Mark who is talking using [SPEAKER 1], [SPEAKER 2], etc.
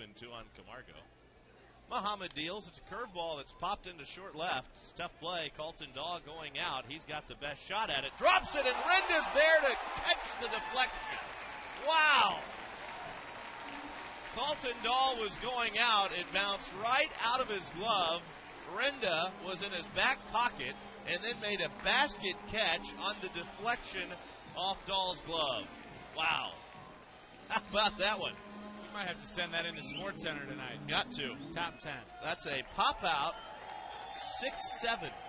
[SPEAKER 1] 2-2 on Camargo. Muhammad deals. It's a curveball that's popped into short left. It's a tough play. Calten Daal going out. He's got the best shot at it. Drops it, and Renda's there to catch the deflection. Wow. Calten Daal was going out. It bounced right out of his glove. Renda was in his back pocket and then made a basket catch on the deflection off Dahl's glove. Wow. How about that one?
[SPEAKER 2] We might have to send that into Sports Center tonight.
[SPEAKER 1] Got to.
[SPEAKER 2] Top 10.
[SPEAKER 1] That's a pop out, 6-7.